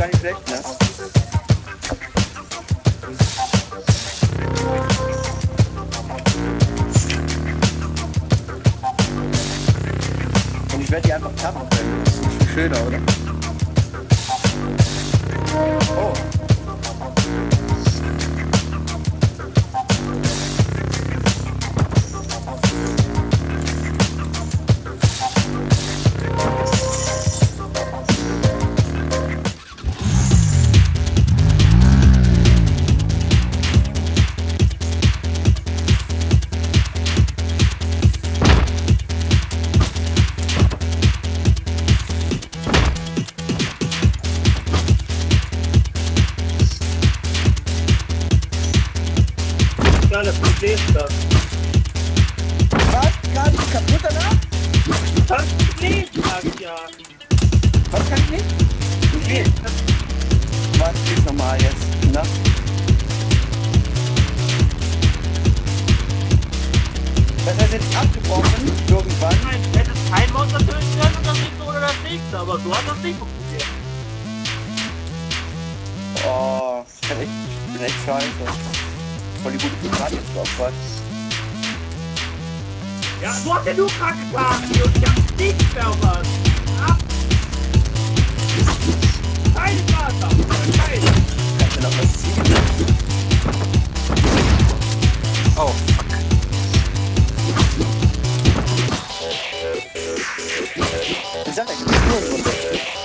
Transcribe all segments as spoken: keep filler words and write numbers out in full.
nicht schlecht, ne? Und ich werde die einfach tappen können. Das ist viel schöner, oder? Oh. Das Problem das. Was? Gerade ist kaputt danach? Du kannst nicht lesen, sag ich ja. Was kann ich nicht? Du gehst. Was ist nochmal jetzt? Na? Das heißt jetzt abgebrochen, irgendwann. Nein, du hättest kein Monster töten können und das nächste oder das nächste, aber du hast das nicht probiert. Oh, ich bin echt, ich bin echt scheiße. Voll die gute Karte jetzt drauf, was? Ja, du hast ja nur kranke Karten hier und ich hab nichts mehr auf was. Ab! Keine Karte, keine! Kannst du noch was ziehen? Oh, fuck. Ich sag, da gibt's nur einen Grund.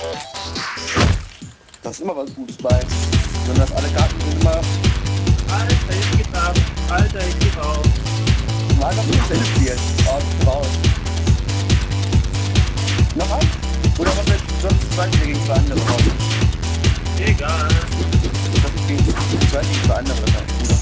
Da ist immer was Gutes bei. Besonders alle Karten sind immer... Alter, jetzt geht's ab. Alter, ich geh raus. Mal noch nicht selbst spielen. Oh, ich bin raus. Noch ein? Oder was wir sonst zwei Spiele gegen zwei andere raus? Egal. Das ist gegen zwei gegen zwei andere sein, Bruder.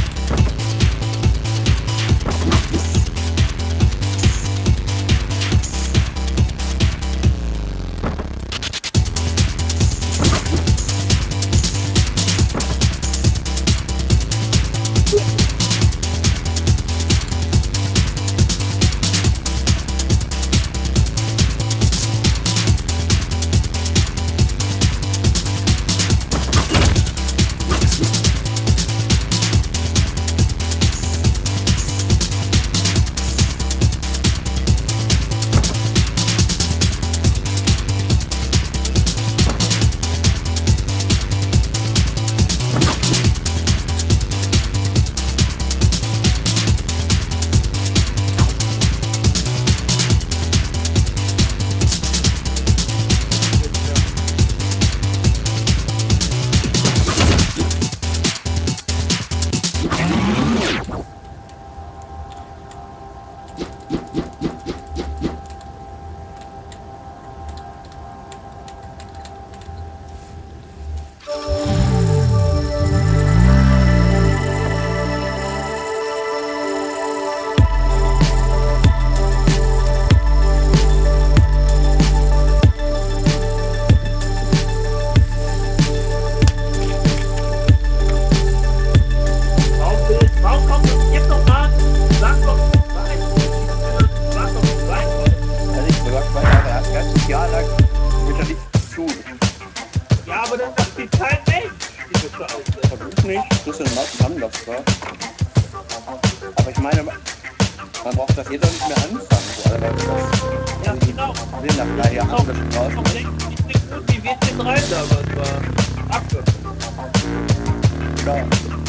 Aber ich meine, man braucht das jetzt auch nicht mehr anfangen. So, aber das, Ja, genau. will nach drei Jahren Auch, das draußen. auch nicht, nicht gut wie W C drei damals war. Abgriff. Ja.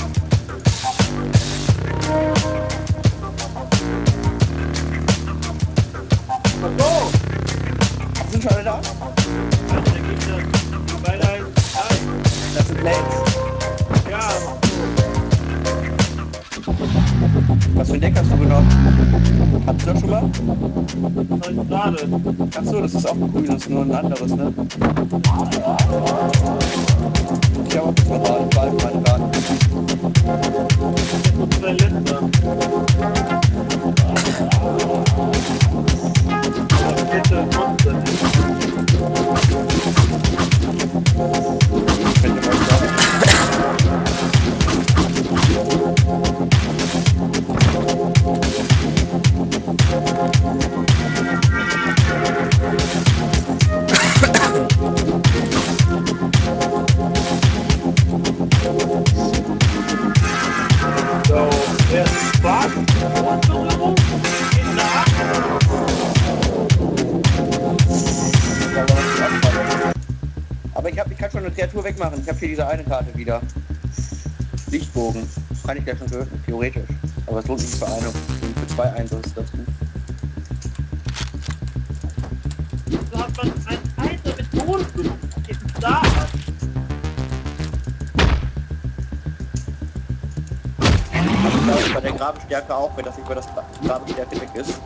Ach so. Sind schon alle da? Also, der Gegner, die Beilein, nein. Das sind Blades. Ja. Was für ein Deck hast du genommen? Habt ihr das schon mal? Was soll ich gerade? Achso, das ist auch grün, das ist nur ein anderes, ne? Ich habe auch das normale Ball für meine Karten. Das ist dein letzter. Bitte, Monster nicht. Ich finde mal sagen. Kreatur wegmachen. Ich habe hier diese eine Karte wieder. Lichtbogen. Kann ich gleich schon töten, theoretisch. Aber es lohnt sich für eine. Für zwei Einsätze dazu. So hat man ein Alter mit Mondblut. Was geht denn da ab? Also ich glaube bei der Grabenstärke auch, wenn das nicht über das Grabenstärke weg ist.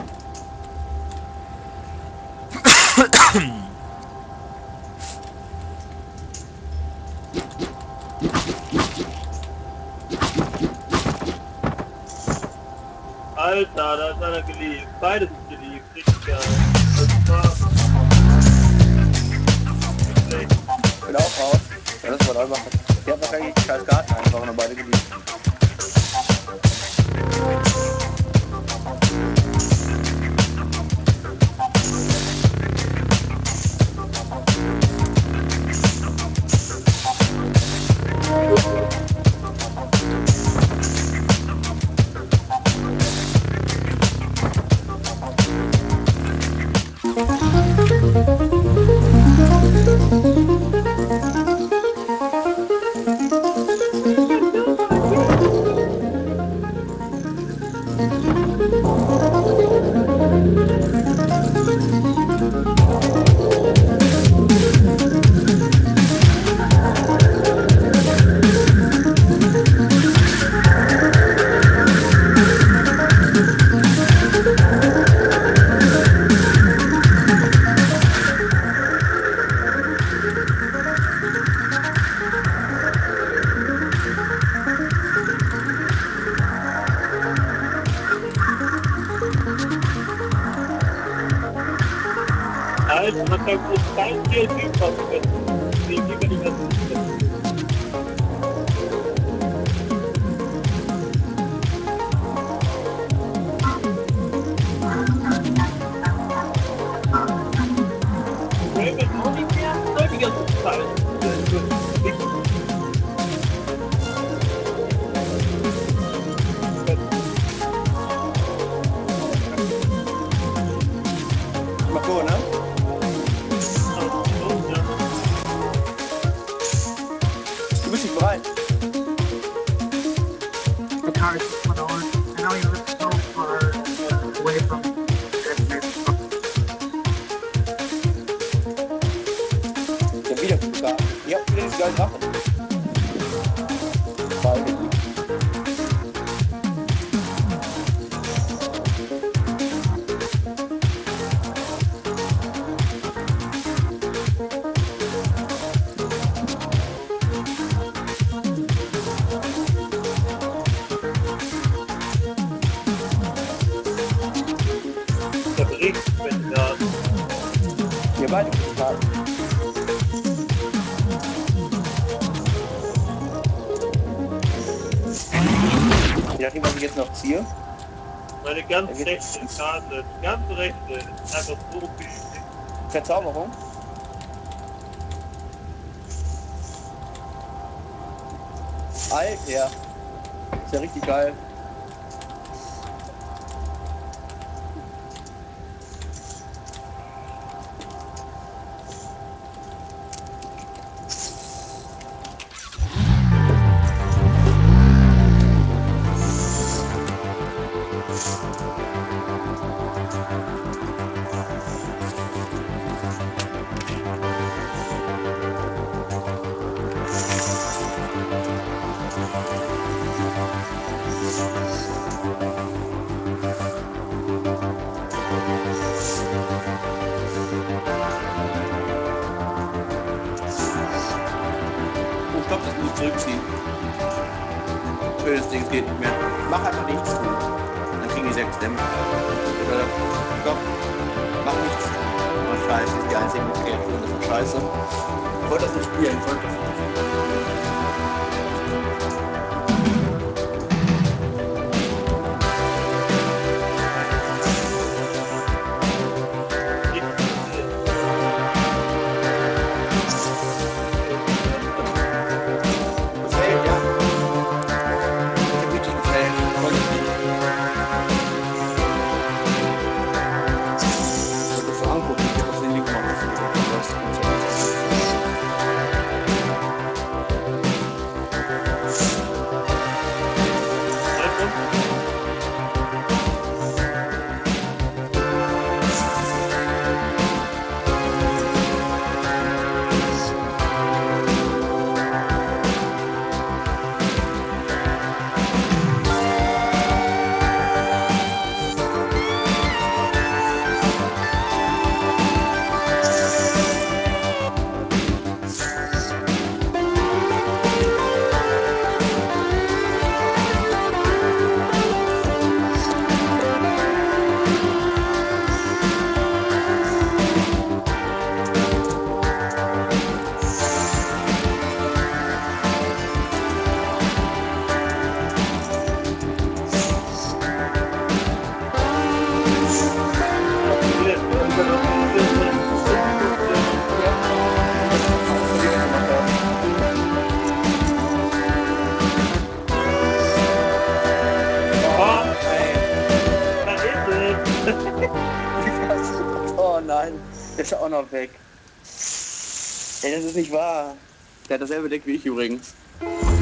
Alter, da ist einer geliebt. Beide sind geliebt. Richtig geil. Das war... Schlecht. Ich bin auch raus. Ja, das war da einfach. Die hat wahrscheinlich die scheiß Karten einfach und beide geliebt. Alter, man kann gut kein Tier Typ was können. Wie kann ich das nicht? Raven auch nicht mehr? Soll die ganze Zeit. Mach so, ne? Du bist nicht bereit. The car is just went on. I know you live so far away from destination. Ich hab wieder gute Karten. Ihr habt wieder die gleichen Sachen. Beide gut. Der Bericht, wenn da... Ihr beide gute Karten. Je nachdem, was ich jetzt noch ziehe. Meine ganz rechte Karte, die ganze rechte, ist einfach so viel. Verzauberung. Alter. Ist ja richtig geil. Ich glaube, das muss ich zurückziehen. Schönes Ding, geht nicht mehr. Mach einfach nichts tun. Dann kriegen die sechs Dämme. Oder, komm, mach nichts. Oh, scheiße, das ist die einzige Kreatur, das ist scheiße. Ich wollte das nicht spielen, ich wollte das nicht. Gefällt, ja. Ich hab richtig gefällt. Voll gut. Ich wollte das so angucken, ich hab das in den Link gemacht. Oh nein, der ist auch noch weg. Ey, das ist nicht wahr. Der hat dasselbe Deck wie ich übrigens.